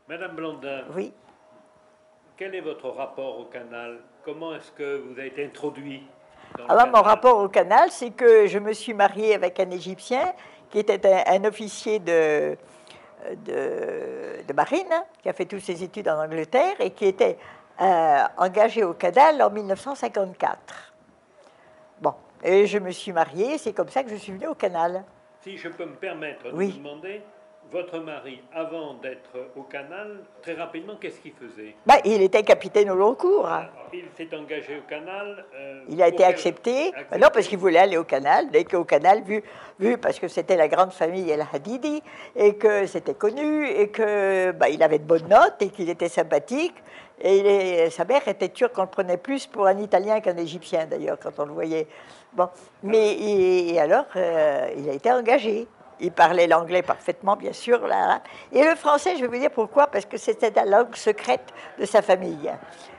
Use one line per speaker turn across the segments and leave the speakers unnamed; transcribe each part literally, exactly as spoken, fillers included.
Madame Blondin,
Oui.
quel est votre rapport au canal? Comment est-ce que vous avez été introduit dans le
Alors,
canal?
mon rapport au canal, c'est que je me suis mariée avec un Égyptien qui était un, un officier de, de, de marine, qui a fait toutes ses études en Angleterre et qui était euh, engagé au canal en mille neuf cent cinquante-quatre. Bon, et je me suis mariée, c'est comme ça que je suis venue au canal.
Si je peux me permettre de
Oui.
vous demander, votre mari, avant d'être au canal, très rapidement, qu'est-ce qu'il faisait?
Ben, il était capitaine au long cours.
Alors, il s'est engagé au canal. Euh,
Il a été
quel...
accepté.
accepté.
Ben non, parce qu'il voulait aller au canal. Dès qu'au canal, vu, vu parce que c'était la grande famille El Hadidi, et que c'était connu, et que ben, il avait de bonnes notes, et qu'il était sympathique. Et il est, sa mère était turque, on le prenait plus pour un Italien qu'un Égyptien, d'ailleurs, quand on le voyait. Bon, mais et, et alors, euh, il a été engagé. Il parlait l'anglais parfaitement, bien sûr. Là. Et le français, je vais vous dire pourquoi, parce que c'était la langue secrète de sa famille.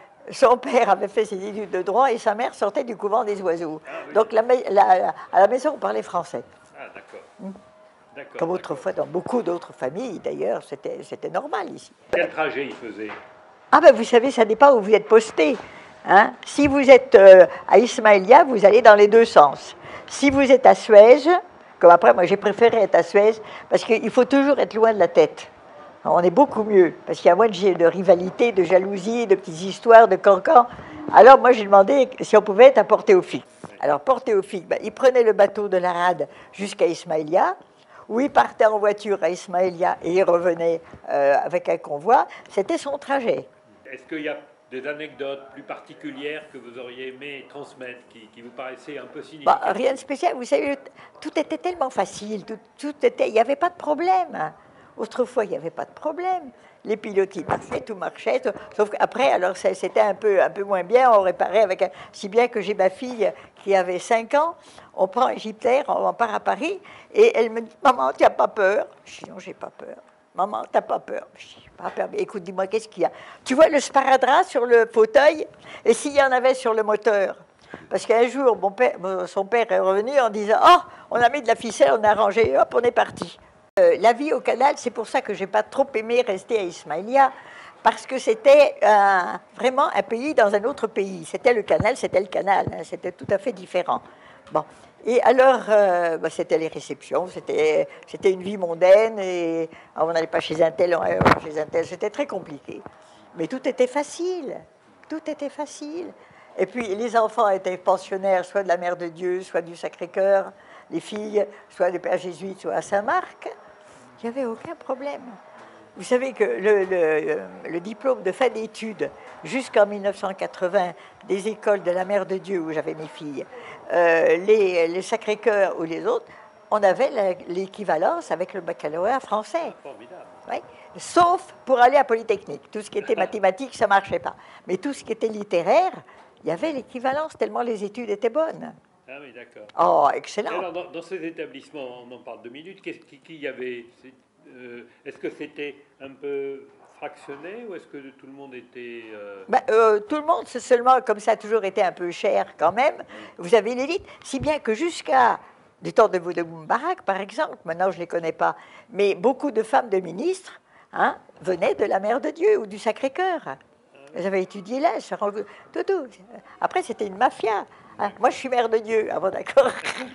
Son père avait fait ses études de droit et sa mère sortait du couvent des oiseaux. Ah, oui. Donc la, la, à la maison, on parlait français.
Ah, d'accord.
Hum.
D'accord.
Comme autrefois, dans beaucoup d'autres familles, d'ailleurs, c'était normal ici.
Quel trajet il faisait?
Ah ben, vous savez, ça dépend où vous êtes posté. Hein? Si vous êtes euh, à Ismaïlia, vous allez dans les deux sens. Si vous êtes à Suez, comme après, moi j'ai préféré être à Suez, parce qu'il faut toujours être loin de la tête. On est beaucoup mieux, parce qu'il y a moins de, de rivalité, de jalousie, de petites histoires, de cancans. Alors moi j'ai demandé si on pouvait être à Port-Théophile. Alors Port-Théophile, ben, il prenait le bateau de la rade jusqu'à Ismaïlia, où il partait en voiture à Ismaïlia et il revenait euh, avec un convoi. C'était son trajet.
Est-ce qu'il y a des anecdotes plus particulières que vous auriez aimé transmettre, qui, qui vous paraissaient un peu significatives?
Bah, rien de spécial. Vous savez, tout était tellement facile. Tout, tout était, il n'y avait pas de problème. Autrefois, il n'y avait pas de problème. Les pilotis marchaient, tout marchait. Tout, sauf qu'après, alors c'était un peu, un peu moins bien. On réparait avec un, si bien que j'ai ma fille qui avait cinq ans. On prend un Gipter, on part à Paris, et elle me dit, maman, tu n'as pas peur? Je dis, non, j'ai pas peur. Maman, t'as pas peur? Je dis, pas peur. Mais écoute, dis-moi, qu'est-ce qu'il y a? Tu vois le sparadrap sur le fauteuil? Et s'il y en avait sur le moteur? Parce qu'un jour, mon père, son père est revenu en disant, oh, on a mis de la ficelle, on a rangé, hop, on est parti. Euh, la vie au canal, c'est pour ça que j'ai pas trop aimé rester à Ismaïlia, parce que c'était euh, vraiment un pays dans un autre pays. C'était le canal, c'était le canal, hein, c'était tout à fait différent. Bon. Et alors, euh, bah, c'était les réceptions, c'était une vie mondaine, et on n'allait pas chez un tel, on allait chez un tel, c'était très compliqué. Mais tout était facile, tout était facile. Et puis, les enfants étaient pensionnaires, soit de la Mère de Dieu, soit du Sacré-Cœur, les filles, soit du Père Jésuite, soit à Saint-Marc. Il n'y avait aucun problème. Vous savez que le, le, le diplôme de fin d'études, jusqu'en mille neuf cent quatre-vingts, des écoles de la Mère de Dieu, où j'avais mes filles, euh, les, les Sacré-Cœur ou les autres, on avait l'équivalence avec le baccalauréat français.
Formidable.
Oui. Sauf pour aller à Polytechnique. Tout ce qui était mathématiques, ça ne marchait pas. Mais tout ce qui était littéraire, il y avait l'équivalence, tellement les études étaient bonnes.
Ah oui, d'accord.
Oh, excellent.
Et alors, dans, dans ces établissements, on en parle deux minutes, qu'est-ce qui, qui y avait? euh, Est-ce que c'était un peu fractionné ou est-ce que tout le monde était... Euh...
Ben, euh, tout le monde, c'est seulement, comme ça a toujours été un peu cher quand même, vous avez l'élite, si bien que jusqu'à du temps de Moubarak, par exemple, maintenant je ne les connais pas, mais beaucoup de femmes de ministres hein, venaient de la Mère de Dieu ou du Sacré-Cœur. Elles avaient étudié là, tout, tout. Après, c'était une mafia. Hein. Moi, je suis Mère de Dieu. Ah bon, d'accord.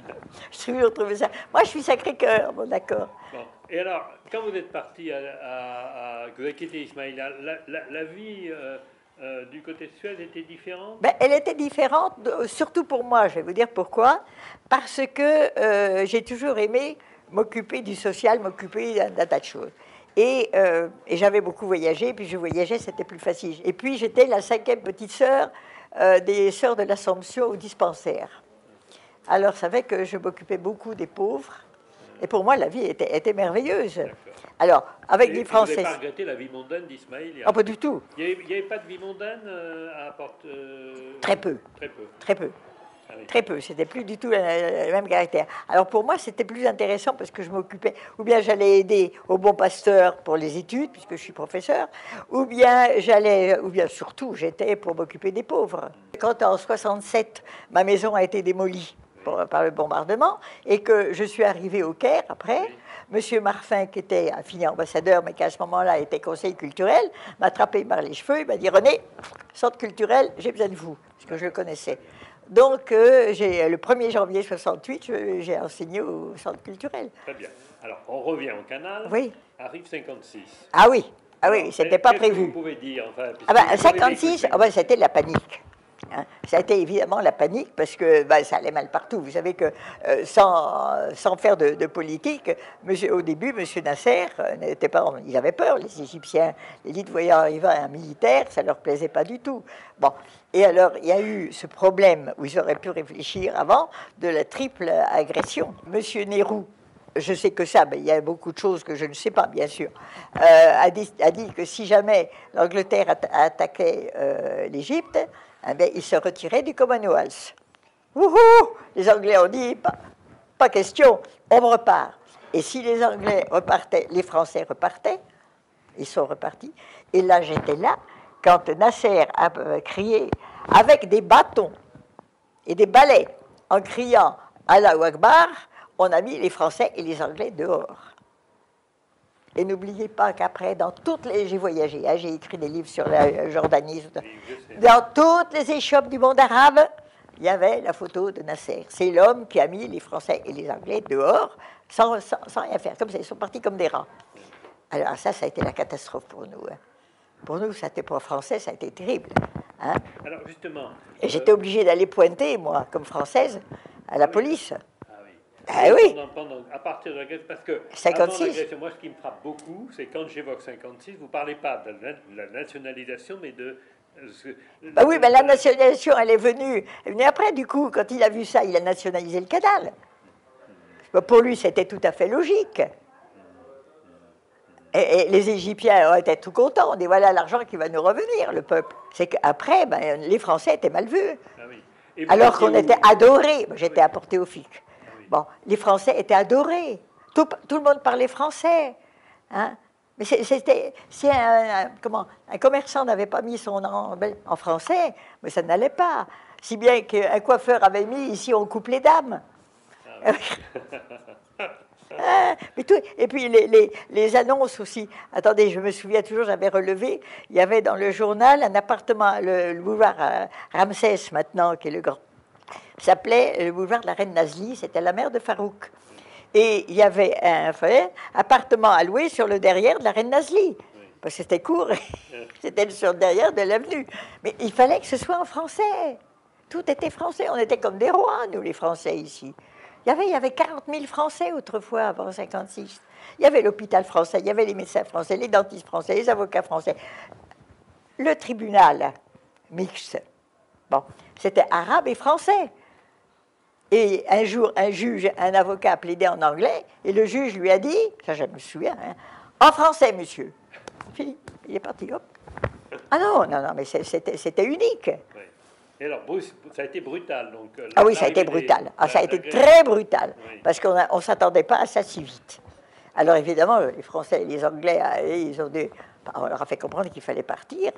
Je toujours trouvé ça. Moi, je suis Sacré-Cœur. Bon, d'accord.
Bon. Et alors, quand vous êtes parti, à, à, à, que vous avez quitté Ismaïlia, la, la, la vie euh, euh, du côté de Suez était différente?
Ben, elle était différente, surtout pour moi. Je vais vous dire pourquoi. Parce que euh, j'ai toujours aimé m'occuper du social, m'occuper d'un tas de choses. Et, euh, et j'avais beaucoup voyagé, puis je voyageais, c'était plus facile. Et puis j'étais la cinquième petite sœur euh, des sœurs de l'Assomption au dispensaire. Alors ça fait que je m'occupais beaucoup des pauvres. Et pour moi, la vie était, était merveilleuse. Alors, avec
et,
des Français...
Vous n'avez pas regretté la vie mondaine d'Ismaïlia?
Ah, pas du tout.
Il n'y avait pas de vie mondaine euh, à Porte... Euh...
Très peu.
Très peu.
Très peu.
Ah oui.
Très peu, c'était plus du tout le même caractère. Alors pour moi, c'était plus intéressant parce que je m'occupais, ou bien j'allais aider au Bon Pasteur pour les études, puisque je suis professeur, ou bien j'allais, ou bien surtout, j'étais pour m'occuper des pauvres. Quand en soixante-sept, ma maison a été démolie par, par le bombardement, et que je suis arrivée au Caire après, Monsieur Marfin, qui était un fini ambassadeur, mais qui à ce moment-là était conseiller culturel, m'a attrapé par les cheveux, il m'a dit « René, centre culturel, j'ai besoin de vous », parce que je le connaissais. Donc, euh, le premier janvier soixante-huit, j'ai enseigné au centre culturel.
Très bien. Alors, on revient au canal.
Oui.
Arrive cinquante-six.
Ah oui, ah oui, c'était pas prévu.
Que vous pouvez dire, enfin,
ah ben, cinquante-six, oh ben, c'était la panique. Hein. Ça a été évidemment la panique parce que ben, ça allait mal partout. Vous savez que euh, sans, sans faire de, de politique, monsieur, au début, M. Nasser euh, n'était pas. Ils avaient peur, les Égyptiens. Les dit de voyant arriver un militaire, ça ne leur plaisait pas du tout. Bon. Et alors, il y a eu ce problème où ils auraient pu réfléchir avant de la triple agression. M. Nehru, je sais que ça, mais il y a beaucoup de choses que je ne sais pas, bien sûr, euh, a, dit, a dit que si jamais l'Angleterre a attaquait euh, l'Égypte, eh bien, il se retirait du Commonwealth. Wouhou! Les Anglais ont dit, pas, pas question, on repart. Et si les Anglais repartaient, les Français repartaient, ils sont repartis. Et là, j'étais là, quand Nasser a crié avec des bâtons et des balais, en criant « Allahu Akbar », on a mis les Français et les Anglais dehors. Et n'oubliez pas qu'après, dans toutes les... J'ai voyagé, hein, j'ai écrit des livres sur la Jordanie. Dans toutes les échoppes du monde arabe, il y avait la photo de Nasser. C'est l'homme qui a mis les Français et les Anglais dehors, sans, sans, sans rien faire. Comme ça, ils sont partis comme des rats. Alors ça, ça a été la catastrophe pour nous. Hein. Pour nous, ça n'était pas français, ça a été terrible. Hein.
Alors justement...
Et j'étais euh... obligée d'aller pointer, moi, comme française, à la
oui.
police.
Ah oui, pendant, pendant, à partir de l'agression, parce que
cinquante-six.
Avant l'agression, moi ce qui me frappe beaucoup, c'est quand j'évoque cinquante-six, vous ne parlez pas de la, de la nationalisation, mais de... Euh,
bah oui, mais la nationalisation, elle est venue, elle est venue après, du coup, quand il a vu ça, il a nationalisé le canal. Bah, pour lui, c'était tout à fait logique. Et, et les Égyptiens étaient tout contents, on dit voilà l'argent qui va nous revenir, le peuple. C'est qu'après, ben, les Français étaient mal vus. Ah oui. Alors qu'on était adorés. J'étais oui. à Porté-au-Fic. Bon, les Français étaient adorés. Tout, tout le monde parlait français. Hein? Mais c'était, si un, un, comment, un commerçant n'avait pas mis son nom en français, mais ça n'allait pas. Si bien qu'un coiffeur avait mis ici on coupe les dames. Ah oui. ah, mais tout, et puis les, les, les annonces aussi. Attendez, je me souviens toujours, j'avais relevé, il y avait dans le journal un appartement, le, le boulevard Ramsès maintenant, qui est le grand. S'appelait le boulevard de la Reine Nazli, c'était la mère de Farouk. Et il y avait un enfin, appartement à louer sur le derrière de la Reine Nazli, parce que c'était court, c'était sur le derrière de l'avenue. Mais il fallait que ce soit en français. Tout était français, on était comme des rois, nous les Français ici. Il y avait, il y avait quarante mille Français autrefois, avant cinquante-six. Il y avait l'hôpital français, il y avait les médecins français, les dentistes français, les avocats français. Le tribunal mixte, bon, c'était arabe et français. Et un jour, un juge, un avocat a plaidé en anglais, et le juge lui a dit, ça je me souviens, hein, en français, monsieur. Fini, il est parti, hop. Ah non, non, non, mais c'était, c'était unique.
Oui. Et alors, ça a été brutal, donc.
Ah oui, ça a été brutal. Ah, ça a été très brutal, oui. Parce qu'on ne s'attendait pas à ça si vite. Alors évidemment, les Français et les Anglais, ils ont dit, on leur a fait comprendre qu'il fallait partir,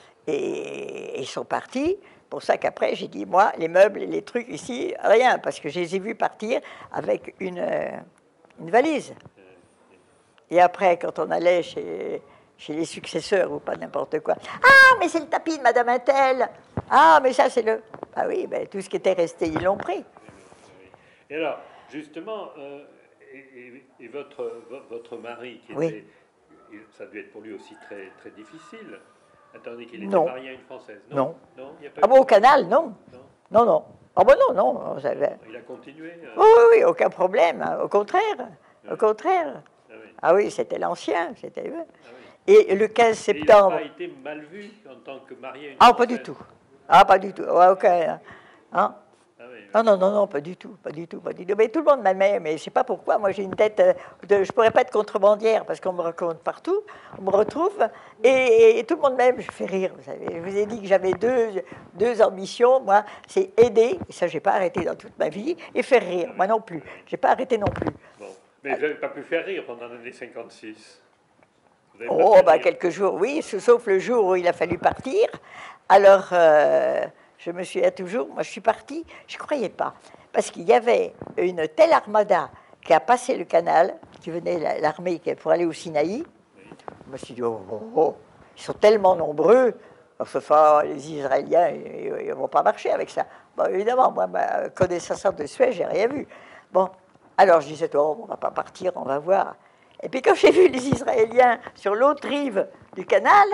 et ils sont partis. Pour ça qu'après, j'ai dit, moi, les meubles et les trucs ici, rien, parce que je les ai vus partir avec une, euh, une valise. Et après, quand on allait chez, chez les successeurs ou pas n'importe quoi, ah, mais c'est le tapis de Madame Intel. Ah, mais ça, c'est le... Ah oui, ben, tout ce qui était resté, ils l'ont pris.
Et alors, justement, euh, et, et, et votre, votre mari, qui
oui.
était, ça a dû être pour lui aussi très, très difficile. Attendez, qu'il était
non.
marié à une Française.
Non.
Non. non y a pas
ah bon, au canal, non.
Non,
non. non. Ah bon, non, non. J'avais...
Il a continué euh...
Oui, oui, oui, aucun problème. Hein. Au contraire. Oui. Au contraire. Ah oui, ah oui c'était l'ancien. C'était... Ah oui. Et le quinze septembre...
Et il n'a pas été mal vu en tant que marié à une
Ah,
Française.
pas du tout. Ah, pas du tout. Ouais, ok. Hein.
Ah oui, oui.
Non, non, non, non, pas du tout, pas du tout, pas du tout. Mais tout le monde m'aimait, mais je ne sais pas pourquoi. Moi, j'ai une tête de... Je ne pourrais pas être contrebandière parce qu'on me raconte partout, on me retrouve, et, et tout le monde m'aime. Je fais rire, vous savez. Je vous ai dit que j'avais deux, deux ambitions. Moi, c'est aider, et ça, je n'ai pas arrêté dans toute ma vie, et faire rire. Moi non plus. Je n'ai pas arrêté non plus.
Bon. Mais vous n'avez pas pu faire rire pendant l'année cinquante-six.
Oh, bah, quelques jours, oui, sauf le jour où il a fallu partir. Alors... Euh, je me souviens toujours, moi je suis partie, je ne croyais pas, parce qu'il y avait une telle armada qui a passé le canal, qui venait l'armée pour aller au Sinaï. Je me suis dit, oh, oh, oh, ils sont tellement nombreux, enfin, les Israéliens, ils ne vont pas marcher avec ça. Bon, évidemment, moi, ma connaissance de Suez, j'ai rien vu. Bon, alors je disais, oh, on va pas partir, on va voir. Et puis quand j'ai vu les Israéliens sur l'autre rive du canal,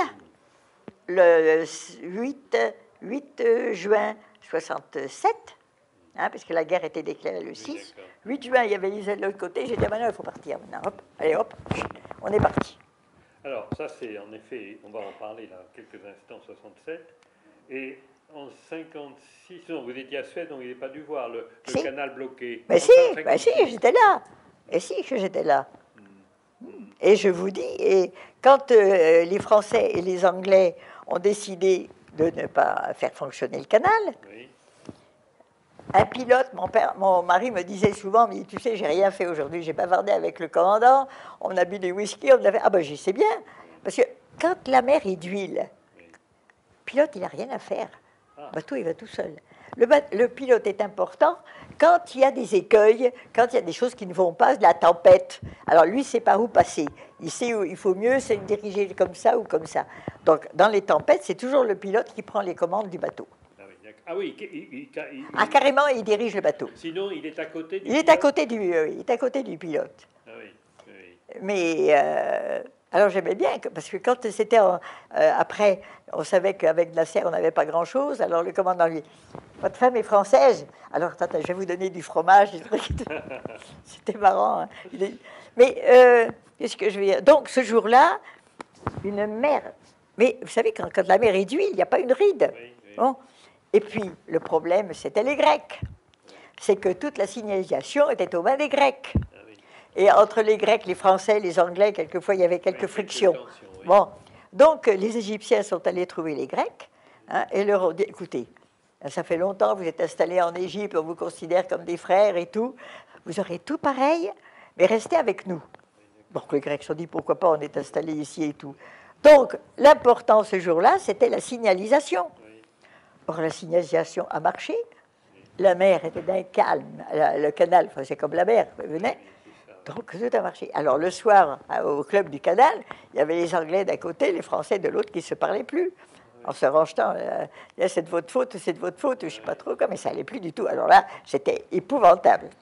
le huit juin soixante-sept, hein, parce que la guerre était déclarée le six, oui, huit juin, il y avait l'Israël de l'autre côté, j'ai dit, maintenant, il faut partir maintenant, hop, allez, hop, on est parti.
Alors, ça, c'est en effet, on va en parler là, quelques instants, soixante-sept, et en cinquante-six, non, vous étiez à Suez, donc il n'est pas dû voir le, le si. canal bloqué.
Mais si, ben si, j'étais là, et si que j'étais là. Mmh. Et je vous dis, et quand euh, les Français et les Anglais ont décidé de ne pas faire fonctionner le canal, oui. Un pilote, mon, père, mon mari me disait souvent, mais tu sais, j'ai rien fait aujourd'hui, j'ai bavardé avec le commandant, on a bu des whisky, on a fait, ah ben j'y sais bien, parce que quand la mer est d'huile, oui. Le pilote, il n'a rien à faire, ah. Le bateau, il va tout seul. Le, le pilote est important quand il y a des écueils, quand il y a des choses qui ne vont pas, de la tempête. Alors lui, il sait par où passer. Il sait où il faut mieux se diriger comme ça ou comme ça. Donc dans les tempêtes, c'est toujours le pilote qui prend les commandes du bateau.
Ah oui, ah oui il, il, il, il,
ah, carrément, il dirige le bateau.
Sinon, il est à côté du
il
pilote.
Est à côté du, euh, il est à côté du pilote.
Ah oui, oui.
Mais... Euh, alors j'aimais bien, parce que quand c'était euh, après, on savait qu'avec Nasser, on n'avait pas grand-chose. Alors le commandant lui, votre femme est française. Alors attends, je vais vous donner du fromage, des trucs. C'était marrant. Hein. Mais euh, qu'est-ce que je veux dire? Donc ce jour-là, une mer. Mais vous savez, quand, quand la mer est d'huile, il n'y a pas une ride. Oui, oui. Bon. Et puis le problème, c'était les Grecs. C'est que toute la signalisation était aux mains des Grecs. Et entre les Grecs, les Français, les Anglais, quelquefois, il y avait quelques oui, frictions. Tensions, oui. Bon, donc, les Égyptiens sont allés trouver les Grecs hein, et leur ont dit, écoutez, ça fait longtemps que vous êtes installés en Égypte, on vous considère comme des frères et tout. Vous aurez tout pareil, mais restez avec nous. Donc, les Grecs se sont dit, pourquoi pas, on est installés ici et tout. Donc, l'important ce jour-là, c'était la signalisation. Oui. Or, la signalisation a marché. La mer était d'un calme. Le canal, enfin, c'est comme la mer, vous venez. Donc tout a marché. Alors le soir, au club du canal, il y avait les Anglais d'un côté, les Français de l'autre qui ne se parlaient plus. En se rangeant, euh, c'est de votre faute, c'est de votre faute, je ne sais pas trop quoi, mais ça n'allait plus du tout. Alors là, c'était épouvantable.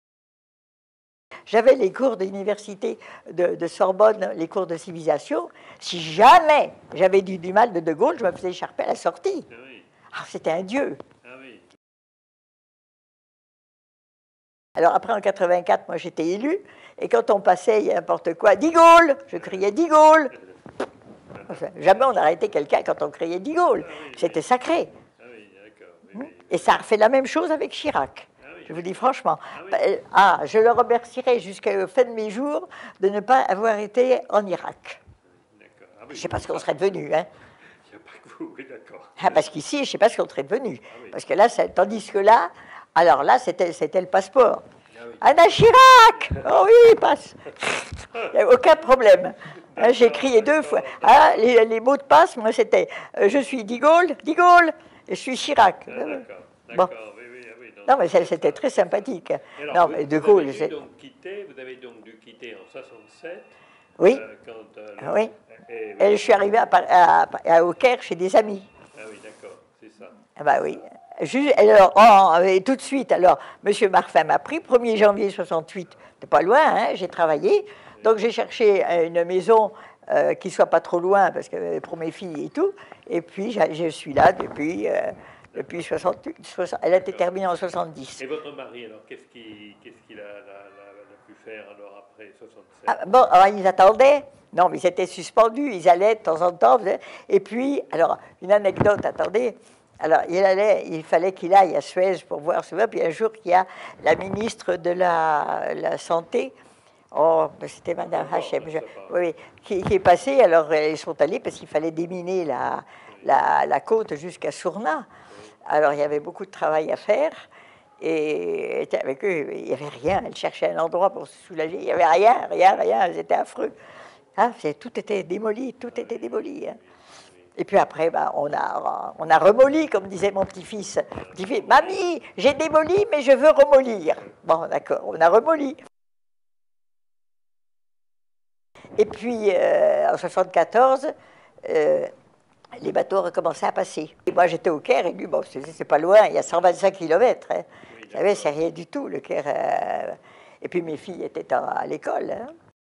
J'avais les cours d'université de, de Sorbonne, les cours de civilisation. Si jamais j'avais du, du mal de De Gaulle, je me faisais écharper à la sortie. Ah, c'était un dieu. Alors après, en quatre-vingt-quatre, moi, j'étais élu, et quand on passait, il y a n'importe quoi, « Die Gaulle !» Je criais « Die Gaulle !» Enfin, jamais on arrêtait quelqu'un quand on criait « Die Gaulle !» C'était sacré. Ah oui, d'accord. Oui, oui. Et ça a fait la même chose avec Chirac. Ah oui, je vous dis franchement. Ah, oui. ah, je le remercierai jusqu'à la fin de mes jours de ne pas avoir été en Irak. Ah oui, je ne sais pas ce qu'on serait devenu. Hein. Il n'y a pas que vous, oui, d'accord. Ah, parce qu'ici, je ne sais pas ce qu'on serait devenu. Ah oui. Parce que là, ça, tandis que là... Alors là, c'était, c'était le passeport. Ah oui. Anna Chirac! Oh oui, il passe. Il n'y a aucun problème. Hein, j'ai crié deux fois. Ah, les, les mots de passe, moi, c'était euh, je suis Die Gaulle, Die Gaulle, et je suis Chirac. Ah, d'accord, d'accord. Bon. Oui, oui, oui, non, non, mais c'était très sympathique. Alors, non, vous, mais De Gaulle.
Vous avez, donc quitté, vous avez donc dû quitter en soixante-sept.
Oui.
Euh, quand, euh,
le, oui. Et, et je suis arrivé à, à, à, au Caire chez des amis.
Ah oui, d'accord, c'est ça.
Ah bah oui. Juste, alors, oh, et tout de suite, alors, M. Marfin m'a pris, premier janvier soixante-huit, c'est pas loin, hein, j'ai travaillé, donc j'ai cherché une maison euh, qui soit pas trop loin, parce que pour mes filles et tout, et puis je suis là depuis, euh, depuis soixante-huit, soixante, elle a été terminée en soixante-dix.
Et votre mari, alors, qu'est-ce qu'il, qu'est-ce qu'il a, a, a pu faire alors après soixante-sept?
Ah, bon, alors, ils attendaient. Non, mais ils étaient suspendus, ils allaient de temps en temps, et puis, alors, une anecdote, attendez. Alors, il, allait, il fallait qu'il aille à Suez pour voir cela. Puis un jour, il y a la ministre de la, la Santé, oh, c'était Madame Hachem, oui, qui, qui est passée. Alors, ils sont allés parce qu'il fallait déminer la, la, la côte jusqu'à Sourna. Alors, il y avait beaucoup de travail à faire. Et avec eux, il n'y avait rien. Elle cherchait un endroit pour se soulager. Il n'y avait rien, rien, rien. C'était affreux. Hein, tout était démoli, tout était démoli. Hein. Et puis après, ben, on, a, on a remoli, comme disait mon petit-fils. Petit-fils, mamie, j'ai démoli, mais je veux remollir. Bon, d'accord, on a remoli. Et puis, euh, en soixante-quatorze, euh, les bateaux recommençaient à passer. Et moi, j'étais au Caire, et lui, bon, c'est pas loin, il y a cent vingt-cinq kilomètres. Hein. Oui, vous savez, c'est rien du tout, le Caire. Euh... Et puis, mes filles étaient à, à l'école. Hein.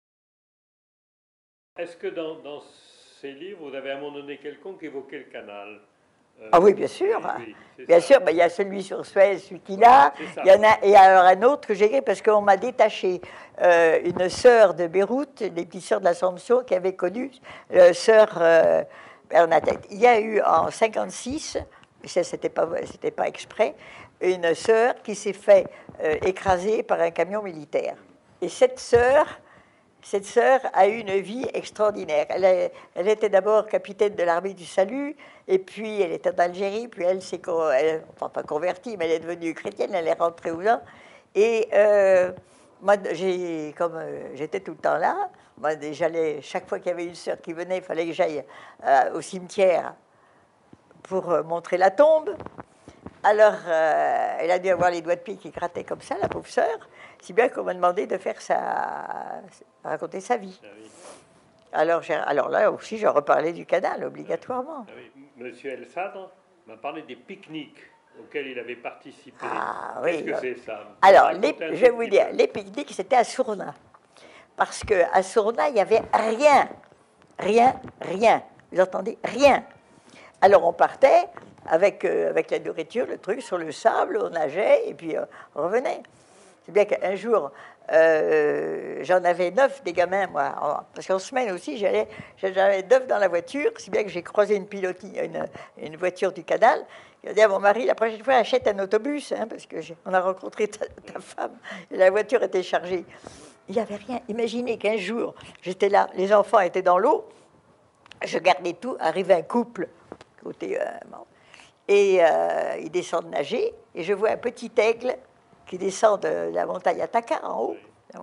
Est-ce que dans, dans ces livres, vous avez à un moment donné quelconque évoqué le canal?
Euh, ah oui, bien sûr.
Oui, oui,
bien ça. sûr, ben, il y a celui sur Suez, celui qu'il a. Il y en a, et alors un autre que j'ai écrit parce qu'on m'a détaché euh, une sœur de Beyrouth, les petites sœurs de l'Assomption, qui avait connu euh, sœur euh, Bernadette. Il y a eu en cinquante-six, ça c'était pas, c'était pas exprès, une sœur qui s'est fait euh, écraser par un camion militaire. Et cette sœur, cette sœur a eu une vie extraordinaire. Elle, a, elle était d'abord capitaine de l'armée du salut, et puis elle était en Algérie, puis elle s'est, elle, enfin pas convertie, mais elle est devenue chrétienne, elle est rentrée au Iran. Et euh, moi, j'ai, comme euh, j'étais tout le temps là, moi, j'allais, chaque fois qu'il y avait une sœur qui venait, il fallait que j'aille euh, au cimetière pour euh, montrer la tombe. Alors, euh, elle a dû avoir les doigts de pied qui grattaient comme ça, la pauvre sœur, si bien qu'on m'a demandé de faire sa, raconter sa vie. Ah oui. Alors, alors là aussi, je reparlais du canal, obligatoirement.
Ah oui. Monsieur El Sadr m'a parlé des pique-niques auxquels il avait participé.
Ah
Qu'est-ce
oui.
que c'est ça?
Alors, les, je vais vous dire, peu. les pique-niques, c'était à Sourna. Parce qu'à Sourna, il n'y avait rien. Rien, rien. Vous entendez? Rien. Alors, on partait avec, euh, avec la nourriture, le truc, sur le sable, on nageait, et puis euh, on revenait. C'est bien qu'un jour, euh, j'en avais neuf des gamins, moi, en, parce qu'en semaine aussi, j'allais, j'avais neuf dans la voiture, si bien que j'ai croisé une, pilotis, une, une voiture du canal. Il a dit à mon mari, la prochaine fois, achète un autobus, hein, parce qu'on a rencontré ta, ta femme, et la voiture était chargée. Il n'y avait rien. Imaginez qu'un jour, j'étais là, les enfants étaient dans l'eau, je gardais tout, arrive un couple, côté... Euh, bon, et euh, ils descendent nager, et je vois un petit aigle qui descend de la montagne Ataka, en haut,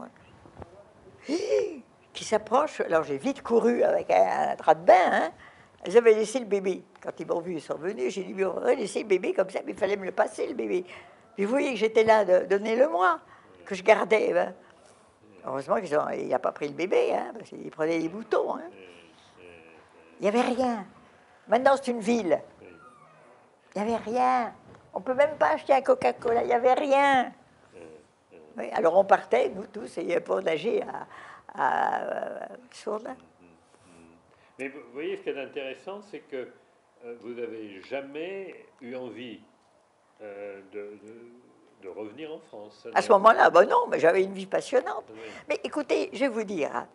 oui. qui s'approche. Alors j'ai vite couru avec un, un drap de bain. Hein. Ils avaient laissé le bébé. Quand ils m'ont vu, ils sont venus. J'ai dit, mais on aurait laissé le bébé comme ça, mais il fallait me le passer, le bébé. Puis vous voyez que j'étais là, de, donnez-le-moi, que je gardais. Ben. Heureusement qu'il n'a pas pris le bébé, hein, parce qu'il prenait les boutons. Hein. Il n'y avait rien. Maintenant, c'est une ville. Il n'y avait rien. On ne peut même pas acheter un Coca-Cola. Il n'y avait rien. Oui, alors on partait, nous tous, et pour nager à, à, à Sourna.
Mais vous voyez, ce qui est intéressant, c'est que euh, vous n'avez jamais eu envie euh, de, de, de revenir en France.
À ce moment-là, ben non, mais j'avais une vie passionnante. Oui. Mais écoutez, je vais vous dire, hein,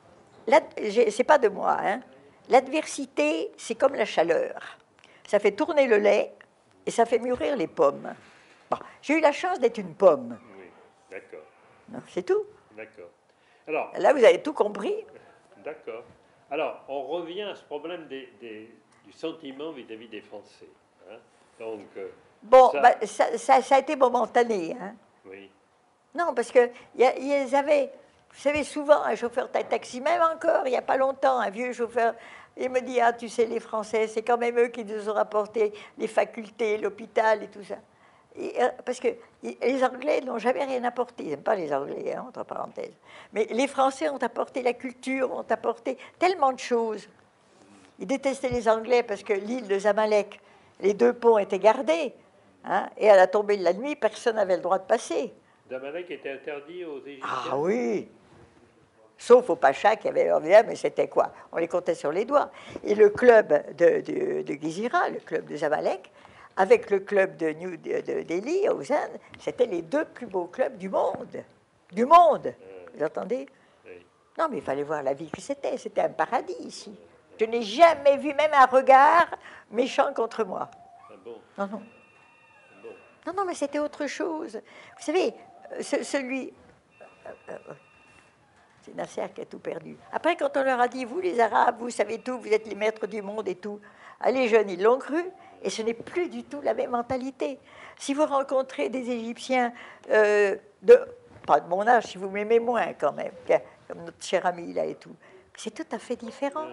c'est pas de moi, hein, l'adversité, c'est comme la chaleur. Ça fait tourner le lait et ça fait mûrir les pommes. Bon, j'ai eu la chance d'être une pomme.
Oui, d'accord.
C'est tout.
D'accord. Alors,
là, vous avez tout compris.
D'accord. Alors, on revient à ce problème des, des, du sentiment vis-à-vis des Français. Hein. Donc, euh,
bon,
ça...
Bah, ça, ça, ça a été momentané. Hein.
Oui.
Non, parce que ils avaient, vous savez, souvent un chauffeur de taxi, même encore, il n'y a pas longtemps, un vieux chauffeur. Il me dit, ah, tu sais, les Français, c'est quand même eux qui nous ont rapporté les facultés, l'hôpital et tout ça. Et, euh, parce que les Anglais n'ont jamais rien apporté. Ils n'aiment pas les Anglais, hein, entre parenthèses. Mais les Français ont apporté la culture, ont apporté tellement de choses. Ils détestaient les Anglais parce que l'île de Zamalek, les deux ponts étaient gardés. Hein, et à la tombée de la nuit, personne n'avait le droit de passer.
Zamalek était interdit aux Égyptiens?
Ah oui! Sauf aux Pachas qui avaient leur mais c'était quoi? On les comptait sur les doigts. Et le club de, de, de Gizira, le club de Zamalek, avec le club de New de, de Delhi, à Lausanne, c'était les deux plus beaux clubs du monde. Du monde! Euh, Vous entendez? Oui. Non, mais il fallait voir la vie que c'était. C'était un paradis ici. Je n'ai jamais vu même un regard méchant contre moi.
Ah bon?
Non, non.
Ah bon.
Non, non, mais c'était autre chose. Vous savez, ce, celui... Euh, euh, C'est Nasser qui a tout perdu. Après, quand on leur a dit, vous les Arabes, vous savez tout, vous êtes les maîtres du monde et tout, les jeunes, ils l'ont cru, et ce n'est plus du tout la même mentalité. Si vous rencontrez des Égyptiens, euh, de, pas de mon âge, si vous m'aimez moins quand même, comme notre cher ami là et tout, c'est tout à fait différent.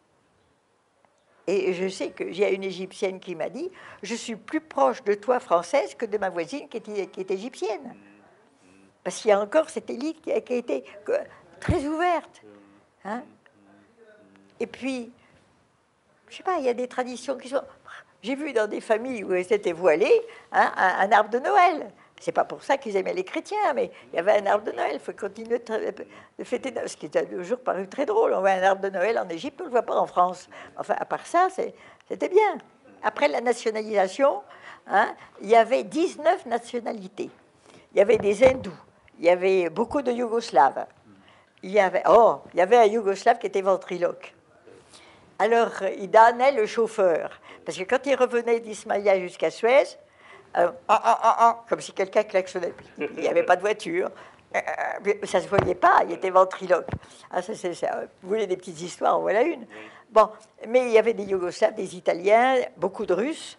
Et je sais qu'il y a une Égyptienne qui m'a dit, je suis plus proche de toi, française, que de ma voisine qui est, qui est égyptienne. Parce qu'il y a encore cette élite qui a, qui a été... très ouverte. Hein? Et puis, je sais pas, il y a des traditions qui sont... J'ai vu dans des familles où elles étaient voilées hein, un, un arbre de Noël. C'est pas pour ça qu'ils aimaient les chrétiens, mais il y avait un arbre de Noël. Il faut continuer de, de fêter, ce qui a toujours paru très drôle. On voit un arbre de Noël en Égypte, on ne le voit pas en France. Enfin, à part ça, c'était bien. Après la nationalisation, hein, il y avait dix-neuf nationalités. Il y avait des hindous, il y avait beaucoup de Yougoslaves. Il y avait, oh, il y avait un Yougoslave qui était ventriloque. Alors, il donnait le chauffeur. Parce que quand il revenait d'Ismaïlia jusqu'à Suez, euh, ah, ah, ah, ah, comme si quelqu'un klaxonnait. Il n'y avait pas de voiture. Euh, ça ne se voyait pas, il était ventriloque. Ah, ça, c'est, ça. Vous voulez des petites histoires, en voilà une. Bon, mais il y avait des Yougoslaves, des Italiens, beaucoup de Russes.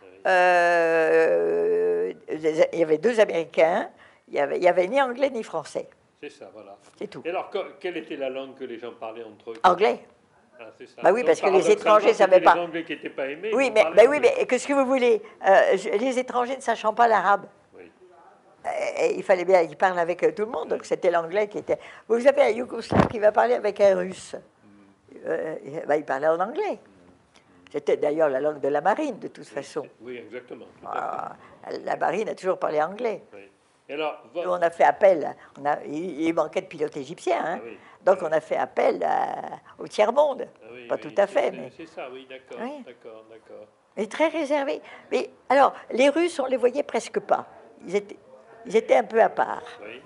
Euh, il y avait deux Américains. Il n'y avait, il y avait ni anglais ni français.
C'est ça, voilà.
C'est tout.
Et alors, quelle était la langue que les gens parlaient entre eux?
Anglais.
Ah, c'est ça.
Bah oui,
Donc,
parce que les étrangers ne savaient pas.
Les Anglais qui n'étaient pas aimés.
Oui, mais, bah oui, mais qu'est-ce que vous voulez euh, les étrangers ne sachant pas l'arabe,
oui.
euh, il fallait bien qu'ils parlent avec euh, tout le monde, donc c'était l'anglais qui était... Vous avez un Yougoslave qui va parler avec un Russe. Euh, bah, il parlait en anglais. C'était d'ailleurs la langue de la marine, de toute
oui,
façon.
Oui, exactement.
Ah, la marine a toujours parlé anglais.
Oui. Et alors, votre...
Nous, on a fait appel, on a, il, il manquait de pilotes égyptiens, hein, ah, oui. Donc on a fait appel à, au tiers-monde. Ah, oui, pas oui, tout à fait, mais...
C'est ça, oui, d'accord, oui. d'accord, d'accord.
Mais très réservé. Mais alors, les Russes, on les voyait presque pas. Ils étaient, ils étaient un peu à part. Oui.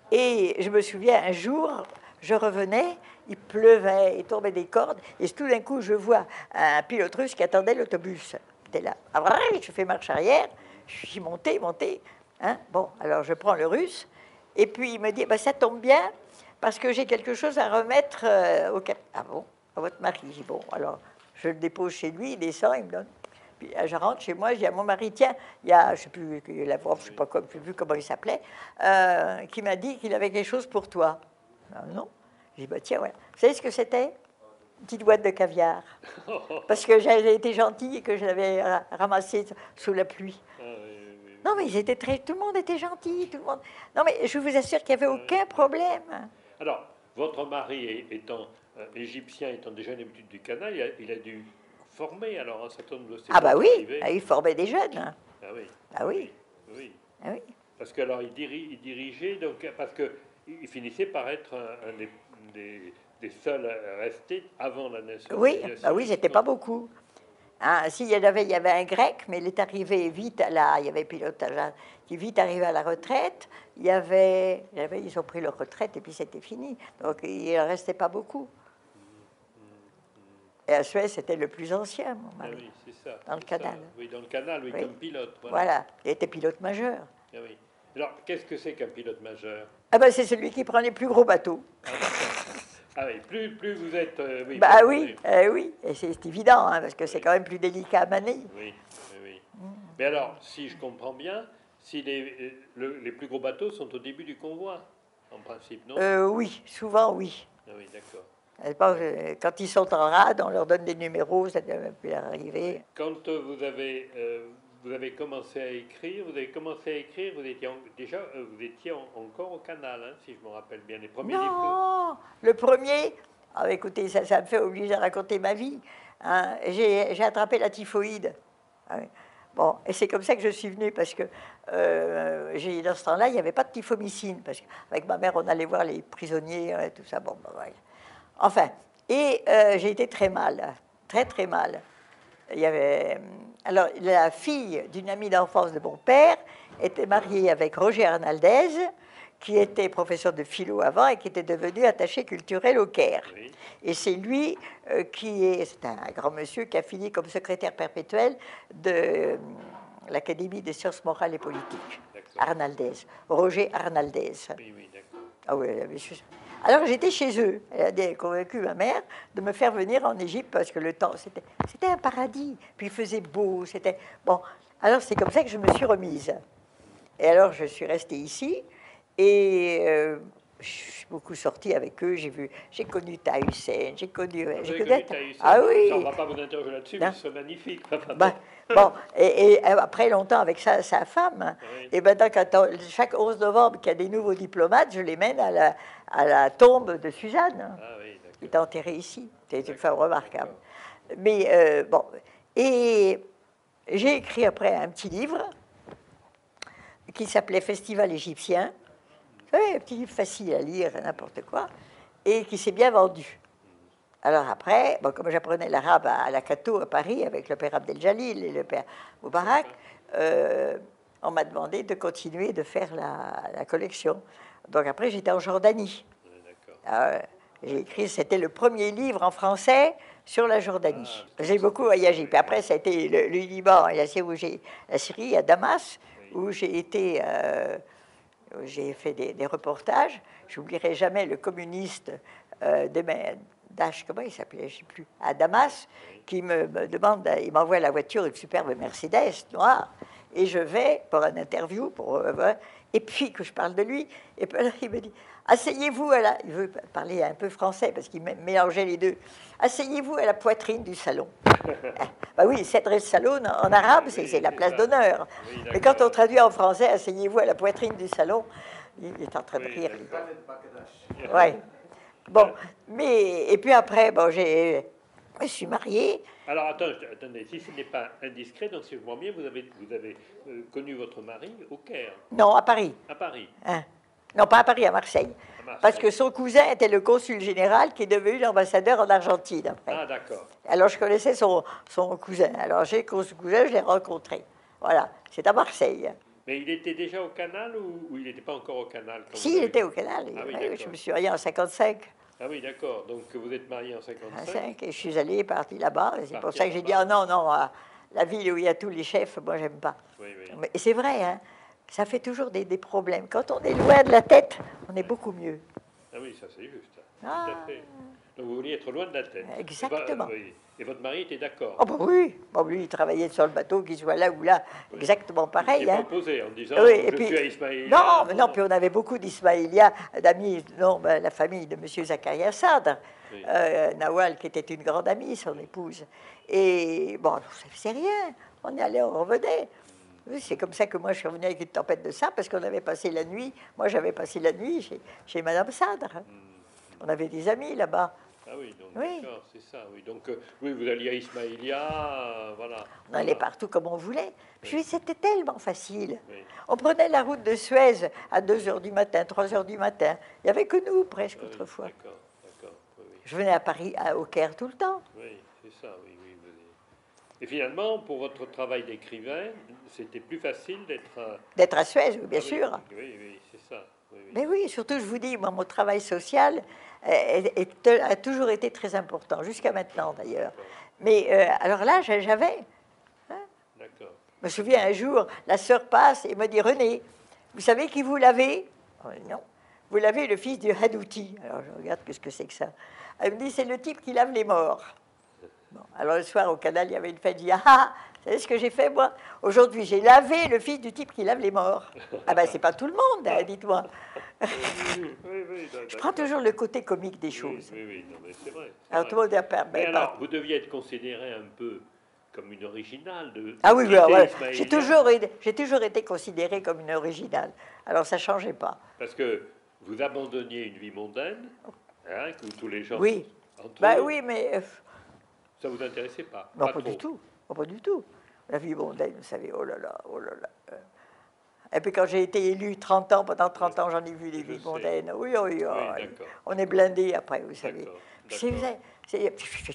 Et je me souviens, un jour, je revenais, il pleuvait, il tombait des cordes, et tout d'un coup, je vois un pilote russe qui attendait l'autobus. J'étais là, je fais marche arrière, je suis monté, monté. Hein? Bon, alors je prends le russe, et puis il me dit, bah, ça tombe bien, parce que j'ai quelque chose à remettre euh, au cap... Ah bon, à votre mari. Je dis, bon, alors je le dépose chez lui, il descend, il me donne. Puis je rentre chez moi, je dis à mon mari, tiens, il y a, je ne sais plus, la voix, je ne sais pas comme, plus comment il s'appelait, euh, qui m'a dit qu'il avait quelque chose pour toi. Ah, non. Je dis, bah tiens, voilà. Vous savez ce que c'était? Une petite boîte de caviar. Parce que j'avais été gentille et que je l'avais ramassé sous la pluie. Non, mais ils étaient très... tout le monde était gentil, tout le monde... Non, mais je vous assure qu'il n'y avait aucun problème.
Alors, votre mari étant euh, égyptien, étant déjà une habitude du canal, il a, il a dû former alors un certain nombre de ces...
Ah bah oui, ah, il formait des jeunes.
Ah oui.
Ah oui.
Oui.
Ah oui.
Parce que alors il, diri, il dirigeait, donc parce que il finissait par être un, un des, des, des seuls à rester avant la nationalisation.
Oui, bah oui, c'était pas beaucoup. Hein, si, il y avait, il y avait un grec, mais il est arrivé vite à la... Il y avait un pilotage qui est vite arrivé à la retraite. Il y avait, il y avait... Ils ont pris leur retraite et puis c'était fini. Donc, il ne restait pas beaucoup. Et à Suez, c'était le plus ancien, mon mari.
Ah oui, c'est ça.
Dans le canal.
Ça. Oui, dans le canal, oui, oui. Comme pilote. Voilà.
voilà, il était pilote majeur.
Ah oui. Alors, qu'est-ce que c'est qu'un pilote majeur?
Ah ben, c'est celui qui prend les plus gros bateaux.
Ah, ah oui, plus, plus vous êtes... Euh, oui,
bah oui, euh, oui, et c'est évident, hein, parce que oui. c'est quand même plus délicat à manier.
Oui, oui, oui. Mmh. Mais alors, si je comprends bien, si les, le, les plus gros bateaux sont au début du convoi, en principe, non?
euh, Oui, souvent oui.
Ah oui, d'accord.
Quand ils sont en rade, on leur donne des numéros, ça doit plus arriver.
Quand vous avez, euh, vous avez commencé à écrire, vous avez commencé à écrire, vous étiez en, déjà, euh, vous étiez en, encore au canal, hein, si je me rappelle bien, les premiers
non,
livres.
Non, le premier, ah, écoutez, ça, ça me fait obliger de raconter ma vie. Hein. J'ai attrapé la typhoïde. Ah, oui. Bon, et c'est comme ça que je suis venue, parce que euh, dans ce temps-là, il n'y avait pas de typhomycine, parce qu'avec ma mère, on allait voir les prisonniers, hein, tout ça, bon, ben, voilà. Enfin, et euh, j'ai été très mal, très très mal. Il y avait, alors, la fille d'une amie d'enfance de mon père était mariée avec Roger Arnaldez, qui était professeur de philo avant et qui était devenu attaché culturel au Caire. Oui. Et c'est lui euh, qui est, c'est un grand monsieur qui a fini comme secrétaire perpétuel de euh, l'Académie des sciences morales et politiques. Arnaldez, Roger Arnaldez.
Oui, oui, d'accord.
Ah oui, monsieur. Alors j'étais chez eux. Elle a convaincu ma mère de me faire venir en Égypte parce que le temps, c'était, c'était un paradis. Puis il faisait beau, c'était... Bon, alors c'est comme ça que je me suis remise. Et alors je suis restée ici et euh, je suis beaucoup sortie avec eux. J'ai vu, j'ai connu Taïsen, j'ai connu...
J'ai connu Taïsen.
Ah oui.
On ne va pas vous interroger là-dessus, mais c'est magnifique.
Ben, bon, et, et après longtemps avec sa, sa femme, oui. Et maintenant, quand on, chaque onze novembre qu'il y a des nouveaux diplomates, je les mène à la, à la tombe de Suzanne.
Ah oui,
Il est enterré ici. C'est une femme remarquable. Mais euh, bon, et j'ai écrit après un petit livre qui s'appelait Festival égyptien. Vous savez, un petit livre facile à lire, n'importe quoi, et qui s'est bien vendu. Alors après, bon, comme j'apprenais l'arabe à, à la Cato à Paris avec le père Abdel Jalil et le père Moubarak, euh, on m'a demandé de continuer de faire la, la collection. Donc après, j'étais en Jordanie. Euh, j'ai écrit, c'était le premier livre en français sur la Jordanie. Ah, j'ai beaucoup voyagé. Puis après, ça a été le, le Liban et la Syrie, où j'ai, la Syrie à Damas, où j'ai été, euh, où j'ai fait des, des reportages. J'oublierai jamais le communiste euh, de Dash, comment il s'appelait, je ne sais plus, à Damas, qui me, me demande, il m'envoie la voiture, une superbe Mercedes noire, et je vais pour une interview, pour, euh, et puis que je parle de lui, et puis il me dit, asseyez-vous à la, il veut parler un peu français parce qu'il mélangeait les deux, asseyez-vous à la poitrine du salon. Bah oui, Cedres Salon en arabe, c'est, c'est la place d'honneur. Oui, mais quand on traduit en français, asseyez-vous à la poitrine du salon, il est en train de rire. Oui, ouais. Bon, mais et puis après, bon, j'ai, je me suis mariée.
Alors attends, attendez, si ce n'est pas indiscret, donc si je vois bien, vous avez, vous avez euh, connu votre mari au Caire.
Non, à Paris.
À Paris.
Hein. Non, pas à Paris, à Marseille. à Marseille. Parce que son cousin était le consul général qui est devenu l'ambassadeur en Argentine après.
Ah, d'accord.
Alors je connaissais son, son cousin. Alors j'ai son cousin, je l'ai rencontré. Voilà, c'est à Marseille.
Mais il était déjà au Canal ou, ou il n'était pas encore au Canal quand
Si, il était au Canal. Ah, oui, oui, je me suis mariée en cinquante-cinq.
Ah oui, d'accord. Donc vous êtes mariée en cinquante-cinq.
Et je suis allée, partie là-bas. Et c'est pour ça que j'ai dit, oh non, non, la ville où il y a tous les chefs, moi, j'aime pas. Oui, oui. Et c'est vrai, hein, ça fait toujours des, des problèmes. Quand on est loin de la tête, on est beaucoup mieux.
Ah oui, ça c'est juste.
Ah.
Tout à fait. Donc vous vouliez être loin de la tête.
Exactement.
Et, bah, oui. Et votre mari était d'accord?
Oh bah oui, bon, lui il travaillait sur le bateau, qu'il soit là ou là, oui. Exactement pareil.
Il
hein.
proposé en disant
oui,
je
et puis,
suis à Ismaïlia.
Non, mais non, puis on avait beaucoup d'Ismaïlia, d'amis, non, ben, la famille de M. Zakaria Sadr, oui. euh, Nawal qui était une grande amie, son épouse. Et bon, ça ne faisait rien, on y allait, on revenait. Oui, c'est comme ça que moi je suis revenue avec une tempête de ça, parce qu'on avait passé la nuit, moi j'avais passé la nuit chez, chez Mme Sadr. Mm. On avait des amis là-bas.
Ah oui, donc
oui.
d'accord, c'est ça, oui. Donc, euh, oui, vous alliez à Ismaïlia, euh, voilà.
On
voilà.
allait partout comme on voulait. Puis oui. C'était tellement facile. Oui. On prenait la route de Suez à deux heures du matin, trois heures du matin. Il n'y avait que nous, presque, ah, autrefois.
Oui, d'accord, d'accord. Oui, oui.
Je venais à Paris, à, au Caire, tout le temps.
Oui, c'est ça, oui, oui. oui. Et finalement, pour votre travail d'écrivain, c'était plus facile d'être... À...
D'être à Suez, oui, bien
ah,
sûr.
Oui, oui, oui c'est ça. Oui, oui.
Mais oui, surtout, je vous dis, moi, mon travail social est, est, est, a toujours été très important, jusqu'à maintenant d'ailleurs. Mais euh, alors là, j'avais... Hein,
D'accord.
Je me souviens un jour, la sœur passe et me dit, René, vous savez qui vous l'avez? Oh, non. Vous l'avez, le fils du Hadouti. Alors je regarde, qu'est-ce que c'est que ça? Elle me dit, c'est le type qui lave les morts. Bon, alors le soir, au canal, il y avait une fête, je dis, ah, ah, vous savez ce que j'ai fait, moi? Aujourd'hui, j'ai lavé le fils du type qui lave les morts. Ah ben, c'est pas tout le monde, hein, dites-moi. Oui, oui, oui, je prends toujours le côté comique des choses.
Oui, oui, oui non, mais c'est vrai.
Alors,
vrai.
tout le monde dit, ah,
mais alors, pas... vous deviez être considéré un peu comme une originale. De, de
ah oui, oui ouais, j'ai toujours, j'ai toujours été considérée comme une originale. Alors, ça ne changeait pas.
Parce que vous abandonniez une vie mondaine, hein, que tous les gens...
Oui, bah, oui, mais...
Ça ne vous intéressait pas?
Non,
pas,
pas du tout. Non, pas du tout. La vie mondaine, vous savez, oh là là, oh là là. Et puis quand j'ai été élu trente ans, pendant trente ans, j'en ai vu les vies mondaines. Oui, oui, oui. oui on est blindé après, vous savez. C'est, c'est,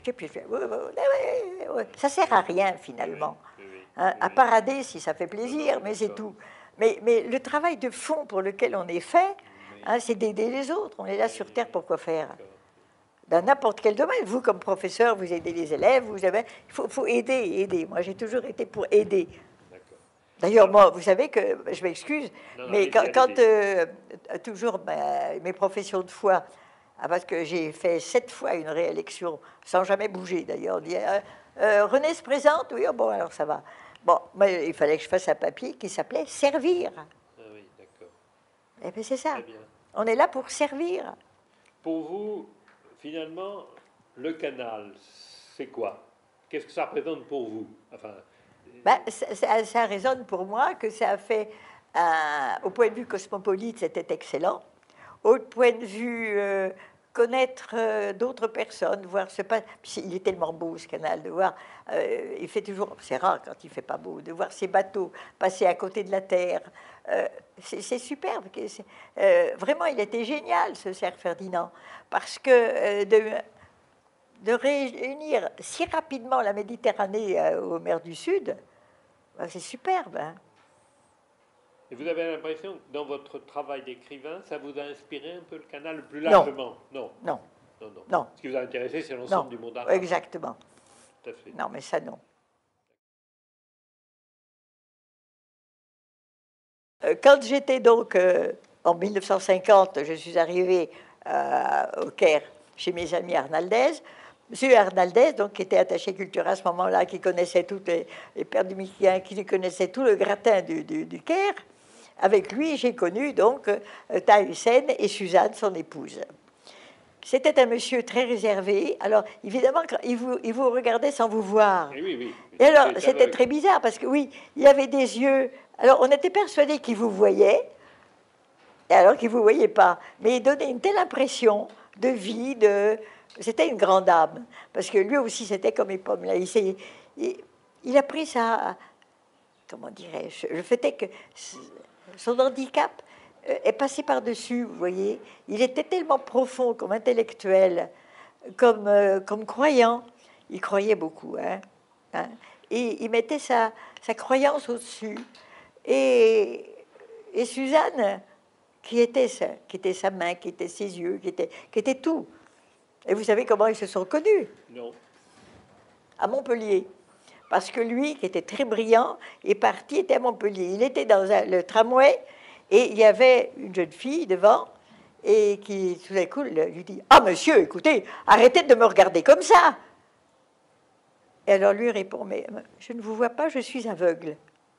ça sert à rien, finalement. Oui, oui, oui, hein, à parader, si ça fait plaisir, non, mais c'est tout. Mais, mais le travail de fond pour lequel on est fait, hein, c'est d'aider les autres. On est là sur Terre pour quoi faire? Dans n'importe quel domaine. Vous, comme professeur, vous aidez les élèves, vous avez... il faut, faut aider, aider. Moi, j'ai toujours été pour aider. D'ailleurs, moi, vous savez que, je m'excuse, non, mais non, quand, quand euh, toujours bah, mes professions de foi, ah, parce que j'ai fait sept fois une réélection, sans jamais bouger d'ailleurs, on dit, euh, euh, René se présente, oui, oh, bon, alors ça va. Bon, mais il fallait que je fasse un papier qui s'appelait servir.
Ah oui, d'accord.
Et bien c'est ça, on est là pour servir.
Pour vous, finalement, le canal, c'est quoi? Qu'est-ce que ça représente pour vous? Enfin...
Ben, ça, ça, ça résonne pour moi que ça a fait, euh, au point de vue cosmopolite, c'était excellent. Au point de vue euh, connaître euh, d'autres personnes, voir ce pas. Il est tellement beau ce canal, de voir. Euh, il fait toujours. C'est rare quand il fait pas beau, de voir ces bateaux passer à côté de la terre. Euh, c'est superbe. Euh, vraiment, il était génial ce Sir Ferdinand parce que euh, de, de réunir si rapidement la Méditerranée euh, aux mers du Sud, ben, c'est superbe. Hein.
Et vous avez l'impression que dans votre travail d'écrivain, ça vous a inspiré un peu le canal plus largement?
Non.
Non.
Non.
non, non.
non.
Ce qui vous a intéressé, c'est l'ensemble du monde arabe.
Exactement.
Tout à fait.
Non, mais ça, non. Quand j'étais donc, euh, en mille neuf cent cinquante, je suis arrivée euh, au Caire chez mes amis Arnaldez. Monsieur Arnaldez, donc, qui était attaché culturel à ce moment-là, qui connaissait toutes les, les pères du Michigan, qui connaissait tout le gratin du, du, du Caire, avec lui, j'ai connu donc euh, Taha Hussein et Suzanne, son épouse. C'était un monsieur très réservé. Alors, évidemment, il vous, il vous regardait sans vous voir.
Et oui, oui.
Et alors, c'était très bizarre, parce que oui, il avait des yeux... Alors, on était persuadé qu'il vous voyait, et alors qu'il ne vous voyait pas. Mais il donnait une telle impression de vie, de... C'était une grande âme. Parce que lui aussi, c'était comme les pommes. Là. Il, il, il a pris ça... Comment dirais-je? Le fait est que son handicap est passé par-dessus, vous voyez. Il était tellement profond comme intellectuel, comme, euh, comme croyant. Il croyait beaucoup, hein, hein. Et il mettait sa, sa croyance au-dessus. Et, et Suzanne, qui était, sa, qui était sa main, qui était ses yeux, qui était, qui était tout. Et vous savez comment ils se sont connus?
Non.
À Montpellier. Parce que lui, qui était très brillant, est parti, était à Montpellier. Il était dans un, le tramway, et il y avait une jeune fille devant, et qui, tout d'un coup, lui dit « Ah, monsieur, écoutez, arrêtez de me regarder comme ça !» Et alors lui répond « Mais je ne vous vois pas, je suis aveugle. »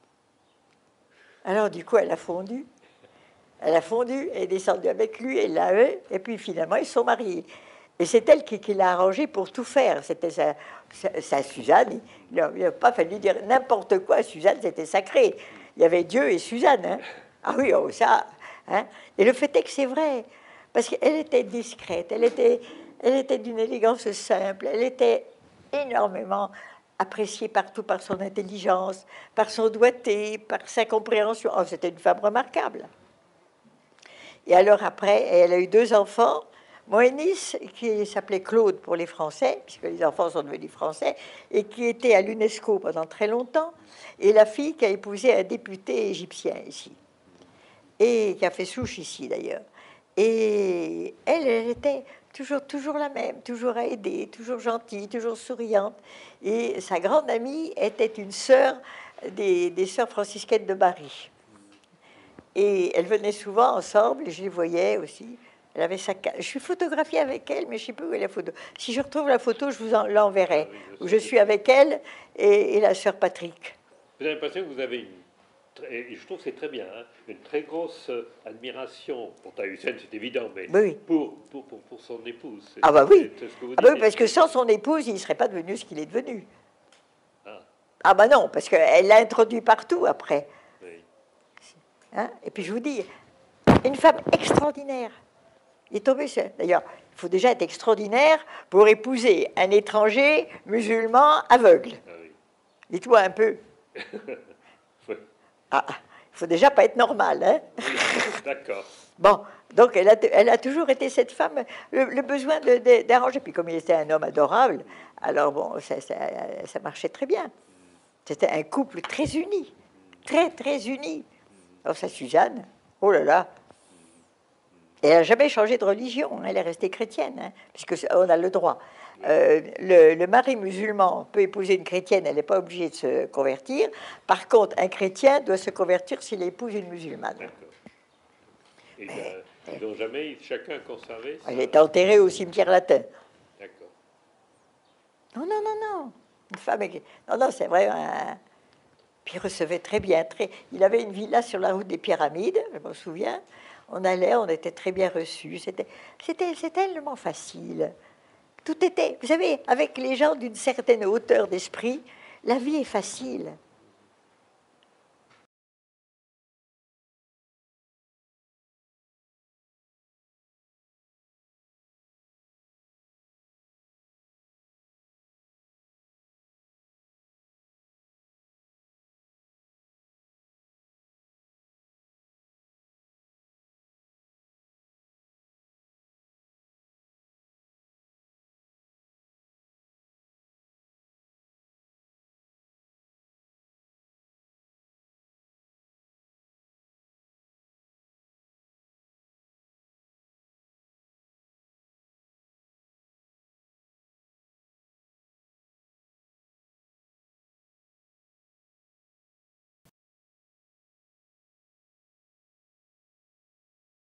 Alors du coup, elle a fondu. Elle a fondu, elle est descendue avec lui, elle l'a eu, et puis finalement, ils se sont mariés. Et c'est elle qui, qui l'a arrangé pour tout faire. C'était sa, sa, sa Suzanne. Il n'a pas fallu dire n'importe quoi. Suzanne, c'était sacré. Il y avait Dieu et Suzanne. Hein. Ah oui, oh, ça. Hein. Et le fait est que c'est vrai. Parce qu'elle était discrète. Elle était, elle était d'une élégance simple. Elle était énormément appréciée partout par son intelligence, par son doigté, par sa compréhension. Oh, c'était une femme remarquable. Et alors après, elle a eu deux enfants. Moïnis, qui s'appelait Claude pour les Français, puisque les enfants sont devenus français, et qui était à l'UNESCO pendant très longtemps, et la fille qui a épousé un député égyptien ici, et qui a fait souche ici d'ailleurs. Et elle, elle était toujours, toujours la même, toujours à aider, toujours gentille, toujours souriante. Et sa grande amie était une sœur des, des sœurs franciscaines de Bari. Et elles venaient souvent ensemble, et je les voyais aussi. Elle avait sa... Je suis photographiée avec elle, mais je ne sais plus où est la photo. Si je retrouve la photo, je vous en l'enverrai. Ah oui, où je suis avec elle et, et la sœur Patrick.
Vous avez l'impression que vous avez une... Et je trouve que c'est très bien, hein, une très grosse admiration pour Taha Hussein, c'est évident, mais
oui.
pour, pour, pour, pour son épouse.
Ah bah oui,
ce que vous
ah bah oui, parce que sans son épouse, il ne serait pas devenu ce qu'il est devenu.
Ah,
ah bah non, parce qu'elle l'a introduit partout après.
Oui.
Hein, et puis je vous dis, une femme extraordinaire. Il est tombé sur... D'ailleurs, il faut déjà être extraordinaire pour épouser un étranger musulman aveugle. Ah oui. Dites-moi un peu. Oui. Ah, il faut déjà pas être normal, hein.
Oui, d'accord.
Bon, donc elle a, elle a toujours été cette femme, le, le besoin d'arranger. De, Puis comme il était un homme adorable, alors bon, ça, ça, ça marchait très bien. C'était un couple très uni, très, très uni. Alors sa Suzanne, oh là là, et elle n'a jamais changé de religion, elle est restée chrétienne, hein, puisqu'on a le droit. Euh, le, le mari musulman peut épouser une chrétienne, elle n'est pas obligée de se convertir. Par contre, un chrétien doit se convertir s'il épouse une musulmane.
Et euh, ils n'ont jamais chacun conservé ça.
Elle est enterrée au cimetière latin.
D'accord.
Non, non, non, non. Une femme... Non, non, c'est vrai. Un... Puis il recevait très bien. Très... Il avait une villa sur la route des Pyramides, je me souviens. On allait, on était très bien reçus. C'était, c'était, c'était tellement facile. Tout était... Vous savez, avec les gens d'une certaine hauteur d'esprit, la vie est facile.